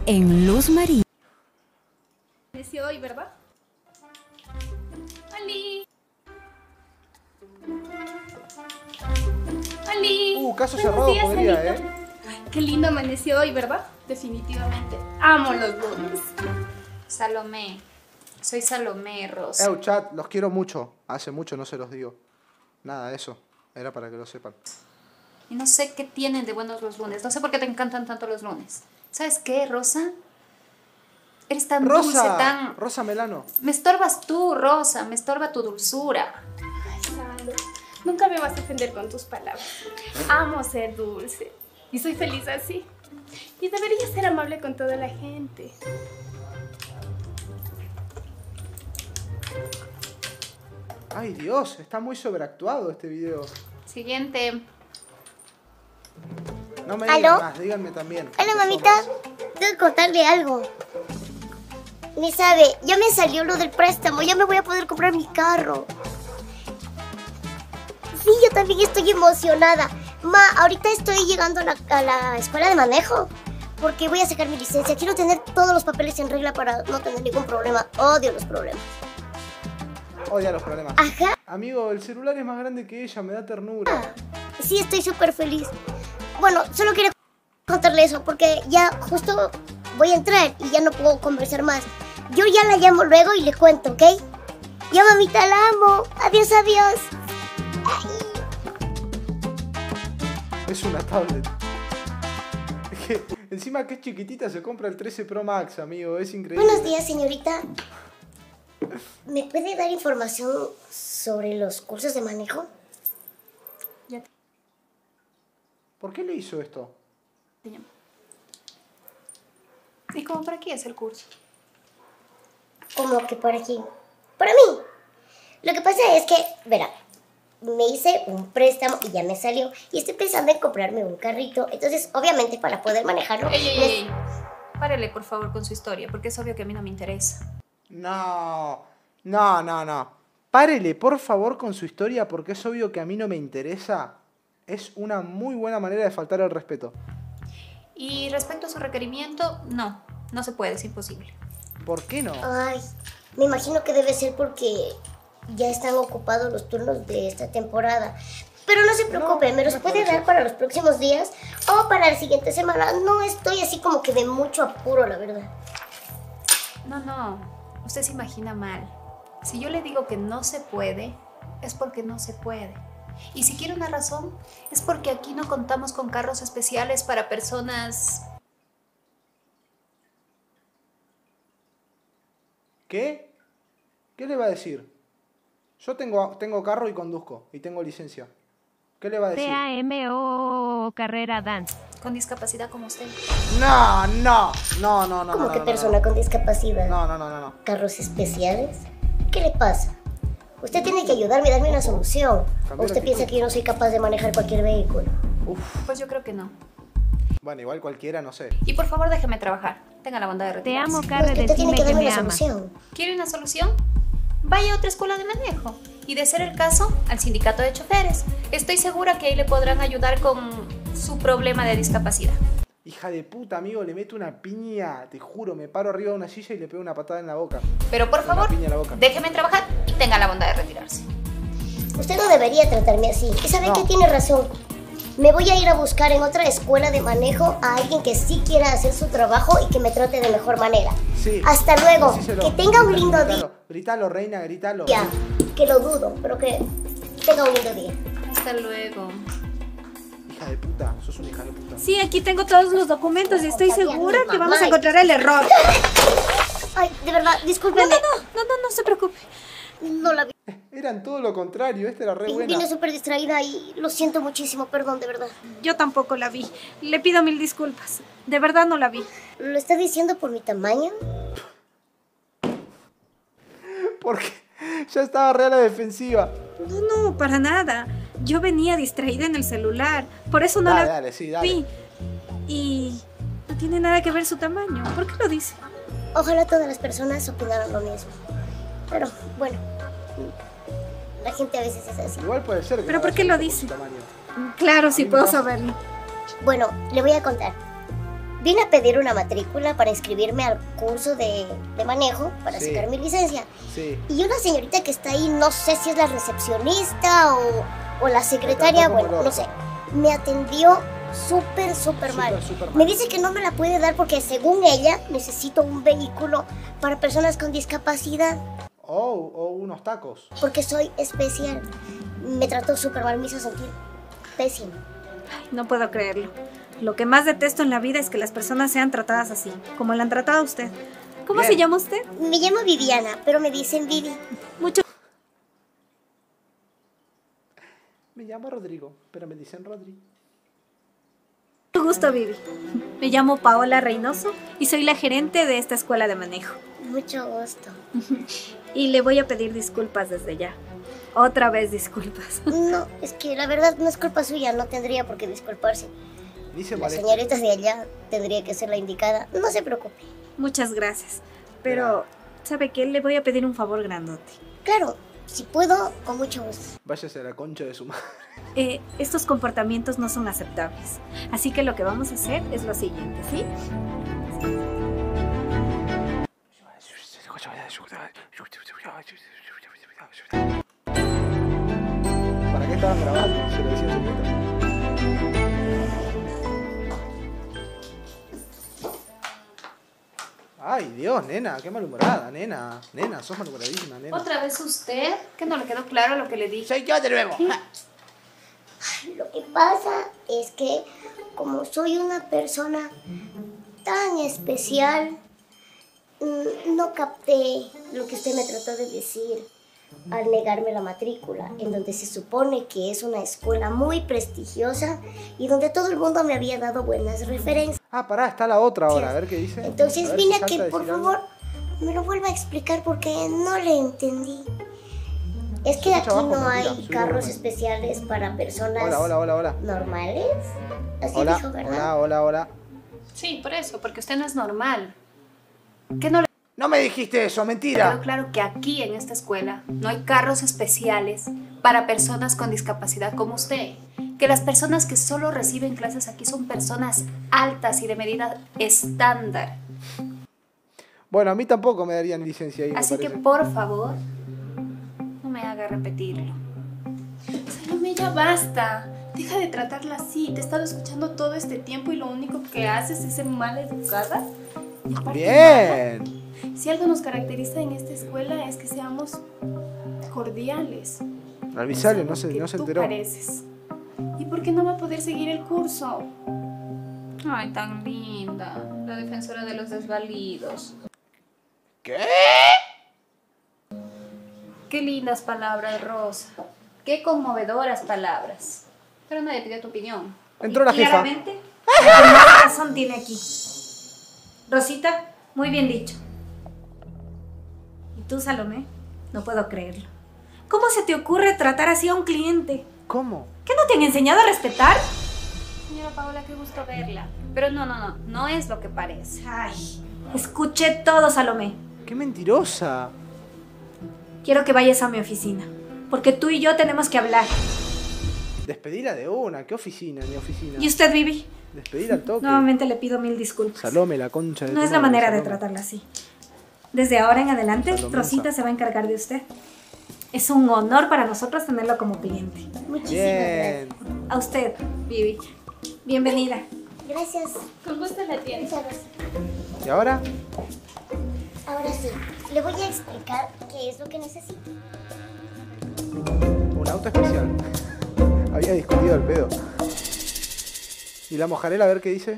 en Luz María. Amaneció hoy, ¿verdad? ¡Ali! ¡Ali! Caso Buenos cerrado días, podría, Alito. Ay, qué lindo amaneció hoy, ¿verdad? Definitivamente. Amo los lunes. Salomé. Soy Salomé, Rosa. Chat, los quiero mucho. Hace mucho no se los digo. Nada, eso. Era para que lo sepan. Y no sé qué tienen de buenos los lunes. No sé por qué te encantan tanto los lunes. ¿Sabes qué, Rosa? Eres tan dulce, tan... Rosa Melano. Me estorbas tú, Rosa. Me estorba tu dulzura. Ay, Salo, nunca me vas a ofender con tus palabras. Amo ser dulce. Y soy feliz así. Y debería ser amable con toda la gente. Ay, Dios, está muy sobreactuado este video. Siguiente. No me ¿Aló? digan más, díganme también. Hola, mamita. Tengo que contarle algo. Ni sabe, ya me salió lo del préstamo. Ya me voy a poder comprar mi carro. Sí, yo también estoy emocionada. Ma, ahorita estoy llegando a la escuela de manejo. Porque voy a sacar mi licencia. Quiero tener todos los papeles en regla para no tener ningún problema. Odio los problemas. Odia los problemas. Ajá. Amigo, el celular es más grande que ella, me da ternura. Sí, estoy súper feliz. Bueno, solo quería contarle eso porque ya justo voy a entrar y ya no puedo conversar más. Yo ya la llamo luego y le cuento, ¿ok? Ya, mamita, la amo. Adiós, adiós. Es una tablet. Es que encima que es chiquitita se compra el 13 Pro Max, amigo. Es increíble. Buenos días, señorita. ¿Me puede dar información sobre los cursos de manejo? ¿Por qué le hizo esto? ¿Y cómo para qué es el curso? Como que por aquí. Para mí. Lo que pasa es que, verá, me hice un préstamo y ya me salió. Y estoy pensando en comprarme un carrito. Entonces, obviamente, para poder manejarlo... ¡Ey! Párele, por favor, con su historia, porque es obvio que a mí no me interesa. No. Párele, por favor, con su historia porque es obvio que a mí no me interesa. Es una muy buena manera de faltar al respeto. Y respecto a su requerimiento, no se puede, es imposible. ¿Por qué no? Ay, me imagino que debe ser porque ya están ocupados los turnos de esta temporada. Pero no se preocupe, me los puede dar para los próximos días o para la siguiente semana. No estoy así como que de mucho apuro, la verdad. No, usted se imagina mal. Si yo le digo que no se puede, es porque no se puede. Y si quiere una razón, es porque aquí no contamos con carros especiales para personas... ¿Qué? ¿Qué le va a decir? Yo tengo carro y conduzco y tengo licencia. ¿Qué le va a decir? TAMO carrera dance. con discapacidad como usted. No. ¿Cómo que persona con discapacidad? No. ¿Carros especiales? ¿Qué le pasa? Usted tiene que ayudarme a darme una solución. ¿O usted piensa que yo no soy capaz de manejar cualquier vehículo? Pues yo creo que no. Bueno, igual cualquiera, no sé. Y por favor déjeme trabajar. Tenga la bondad de Te retirarse. amo, Carre, Usted tiene decime que que darme me una amas. solución. ¿Quiere una solución? Vaya a otra escuela de manejo. Y de ser el caso, al sindicato de choferes. Estoy segura que ahí le podrán ayudar con su problema de discapacidad. Hija de puta, amigo, le meto una piña. Te juro, me paro arriba de una silla y le pego una patada en la boca. Pero por Una favor, piña en la boca. déjeme trabajar y tenga la bondad de retirarse. Usted no debería tratarme así. ¿Y sabe No. qué? Tiene razón. Me voy a ir a buscar en otra escuela de manejo a alguien que sí quiera hacer su trabajo y que me trate de mejor manera. Sí. Hasta luego. Decíselo. Que tenga un lindo Grítalo, grítalo, reina, grítalo. día. Que lo dudo, pero que tenga un lindo día. Hasta luego. Hija de puta, sos una hija de puta. Sí, aquí tengo todos los documentos y estoy segura que vamos a encontrar el error. Ay, de verdad, discúlpeme. No se preocupe. No la vi. Eran todo lo contrario, esta era re buena. Vine súper distraída y lo siento muchísimo, perdón, de verdad. Yo tampoco la vi. Le pido mil disculpas. De verdad no la vi. ¿Lo está diciendo por mi tamaño? Porque ya estaba re a la defensiva. No, para nada. Yo venía distraída en el celular. Por eso no Dale, la dale, sí, dale. vi. Y no tiene nada que ver su tamaño. ¿Por qué lo dice? Ojalá todas las personas opinaran lo mismo. Pero, bueno, la gente a veces es así. Igual puede ser que ¿Pero no por haya qué lo visto por dice? su tamaño. Claro, A sí mí me puedo pasa. Ah, saberlo. Bueno, le voy a contar. Vine a pedir una matrícula para inscribirme al curso de manejo para Sí. sacar mi licencia. Sí. Y una señorita que está ahí, no sé si es la recepcionista o la secretaria, trató como bueno, el no orto. sé. Me atendió súper mal. Súper Me mal. dice que no me la puede dar porque según ella necesito un vehículo para personas con discapacidad O unos tacos. porque soy especial. Me trató súper mal, me hizo sentir pésimo. No puedo creerlo. Lo que más detesto en la vida es que las personas sean tratadas así, como la han tratado a usted. ¿Cómo Bien. se llama usted? Me llamo Viviana, pero me dicen Vivi. Mucho Me llamo Rodrigo, pero me dicen Rodri. gusto, Vivi. Me llamo Paola Reynoso y soy la gerente de esta escuela de manejo. Mucho gusto. Y le voy a pedir disculpas desde ya. Otra vez disculpas. No, es que la verdad no es culpa suya, no tendría por qué disculparse. Ni se La molesta. señorita de allá tendría que ser la indicada. No se preocupe. Muchas gracias. Pero, ¿sabe qué? Le voy a pedir un favor grandote. Claro, si puedo, con mucho gusto. Váyase a la concha de su madre. Estos comportamientos no son aceptables. Así que lo que vamos a hacer es lo siguiente, ¿sí? ¿Para qué estaban grabando? Se lo decía en secreto. Ay, Dios, nena, qué malhumorada, nena. Nena, sos malhumoradísima, nena. ¿Otra vez usted? ¿Que no le quedó claro lo que le dije? Soy yo de nuevo. Lo que pasa es que como soy una persona tan especial, no capté lo que usted me trató de decir al negarme la matrícula, en donde se supone que es una escuela muy prestigiosa y donde todo el mundo me había dado buenas referencias. Ah, pará, está la otra ahora, a ver qué dice. Entonces ver vine si a que salta por decir algo. favor me lo vuelva a explicar porque no le entendí. Es que Se aquí escucha abajo, no hay mentira, subí carros volumen. especiales para personas Hola. normales. Así Hola, dijo, ¿verdad? hola. Sí, por eso, porque usted no es normal. ¿Qué no le No me dijiste eso, quedó mentira. claro que aquí en esta escuela no hay carros especiales para personas con discapacidad como usted? Que las personas que solo reciben clases aquí son personas altas y de medida estándar. Bueno, a mí tampoco me darían licencia ahí, Así me que parece. por favor, no me haga repetirlo. Salome, ya basta. Deja de tratarla así. Te he estado escuchando todo este tiempo y lo único que haces es ser mal educada. Y aparte nada, Bien. si algo nos caracteriza en esta escuela es que seamos cordiales. Alvisario, no Sabes se, que no se tú enteró. pareces. ¿Y por qué no va a poder seguir el curso? Ay, tan linda, la defensora de los desvalidos. ¿Qué? Qué lindas palabras, Rosa. Qué conmovedoras palabras. Pero nadie pidió tu opinión. Entró la jefa. Claramente, la que más razón tiene aquí. Rosita, muy bien dicho. ¿Y tú, Salomé? No puedo creerlo. ¿Cómo se te ocurre tratar así a un cliente? ¿Cómo? ¿Qué no te han enseñado a respetar? Señora Paola, qué gusto verla. Pero no es lo que parece. Ay, escuché todo, Salomé. ¡Qué mentirosa! Quiero que vayas a mi oficina, porque tú y yo tenemos que hablar. Despedila de una. ¿Qué oficina? Ni oficina. ¿Y usted, Vivi? Despedila al toque. Nuevamente le pido 1000 disculpas. Salome, la concha de No tu es la madre, manera de Salome. tratarla así. Desde ahora en adelante, Salomensa. Rosita se va a encargar de usted. Es un honor para nosotros tenerlo como cliente. Muchísimas Bien. A usted, Vivi. Bienvenida. gracias. Con gusto la tienes. Muchas gracias. ¿Y ahora? Ahora sí, le voy a explicar qué es lo que necesito. Un auto especial. Había discutido el pedo. ¿Y la mojarela a ver qué dice?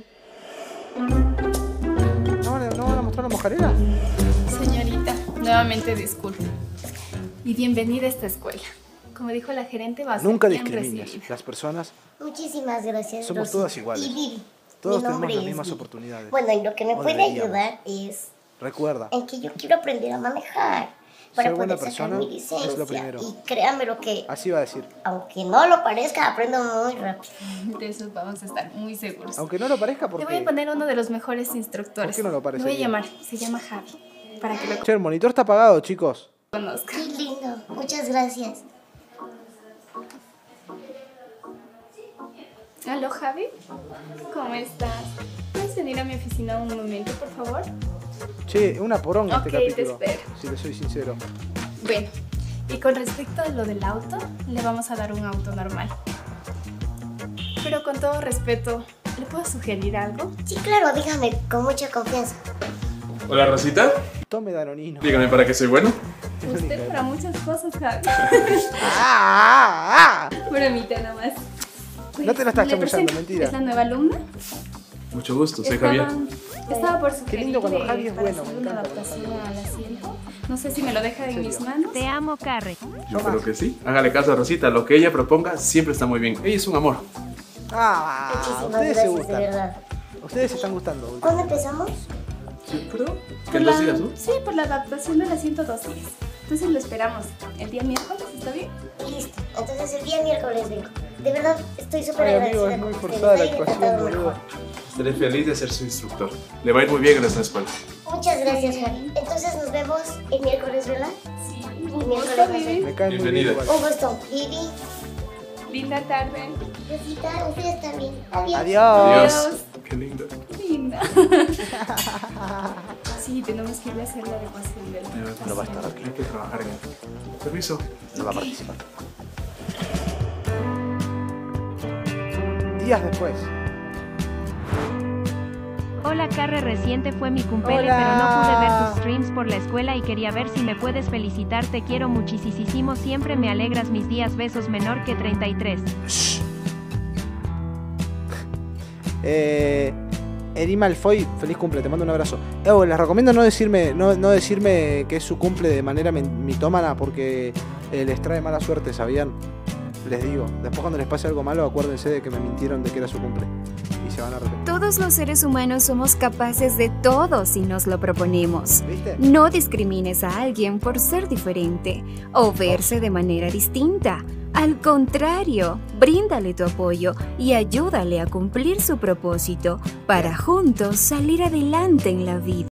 ¿No van a mostrar la mojarela? Señorita, nuevamente disculpe. Y bienvenida a esta escuela. Como dijo la gerente, va a ser Nunca bien discrimines. recibida. Las personas Muchísimas gracias. Somos Rosy. todas iguales. Y Vivi. Todos mi tenemos nombre las es mismas Vivi. oportunidades. Bueno, y lo que me O puede deberíamos. ayudar es Recuerda, en que yo quiero aprender a manejar para Ser buena poder sacar persona mi es licencia. lo primero. Y créanme lo que, así va a decir. aunque no lo parezca, aprendo muy rápido. De eso vamos a estar muy seguros. Aunque no lo parezca, Te porque... voy a poner uno de los mejores instructores. ¿Por qué no lo Lo voy a parecería? llamar. Se llama Javi. Para que lo Che, el monitor está apagado, chicos. conozca. Qué lindo. Muchas gracias. Aló, Javi. ¿Cómo estás? ¿Puedes venir a mi oficina un momento, por favor? Che, una poronga Ok, este te capítulo. espero. Si le soy sincero. Bueno, y con respecto a lo del auto, le vamos a dar un auto normal. Pero con todo respeto, ¿le puedo sugerir algo? Sí, claro, dígame, con mucha confianza. Hola, Rosita. Tome Danonino. Dígame para qué soy bueno. Usted para muchas cosas, Javi. ¡Ah! Bromita nomás. No te lo estás Le chamullando, presento, mentira. ¿Es la nueva alumna? Mucho gusto, soy Javier. Estaba por sugerirle lindo cuando Javi es para bueno, hacer me una encanta adaptación al asiento. No sé si me lo deja en mis manos. Te amo, Carre. Yo creo que sí. Hágale caso a Rosita, lo que ella proponga siempre está muy bien. Ella es un amor. Muchísimas Ustedes se gracias, de gustan. verdad. Ustedes se están gustando. ¿Cuándo empezamos? ¿Sí, perdón? Por ¿Qué la- dos días, no? Sí, por la adaptación del asiento 2 días. Entonces lo esperamos el día miércoles, ¿está bien? Listo. Entonces el día miércoles vengo. De verdad, estoy súper Ay, amigo, agradecida. es muy con ustedes. forzada la Estoy actuación, encantado boludo. mejor. Estaré feliz de ser su instructor. Le va a ir muy bien en esta escuela. Muchas gracias, Javi. Entonces nos vemos el miércoles, ¿verdad? Sí. Un Un gusto, gusto, Vivi. Vivi. Me cae muy bien Bienvenida. igual. Un gusto. Vivi, Linda tarde. Rosita, ustedes también. Adiós. Adiós. Adiós. Qué lindo. Linda. Sí, tenemos que ir a hacer la adecuación del No va a estar aquí. Hay que trabajar en él. Permiso. No va a participar. Días después. Hola, Carre, reciente fue mi cumple, Hola. pero no pude ver tus streams por la escuela y quería ver si me puedes felicitar. Te quiero muchísimo, siempre me alegras mis días. Besos, menor que 33. Eri Malfoy, feliz cumple, te mando un abrazo. Les recomiendo no decirme que es su cumple de manera mitómana porque les trae mala suerte, ¿sabían? Les digo, después cuando les pase algo malo, acuérdense de que me mintieron de que era su cumple. Y se van a arrepentir. Todos los seres humanos somos capaces de todo si nos lo proponemos. ¿Viste? No discrimines a alguien por ser diferente o verse de manera distinta. Al contrario, bríndale tu apoyo y ayúdale a cumplir su propósito para juntos salir adelante en la vida.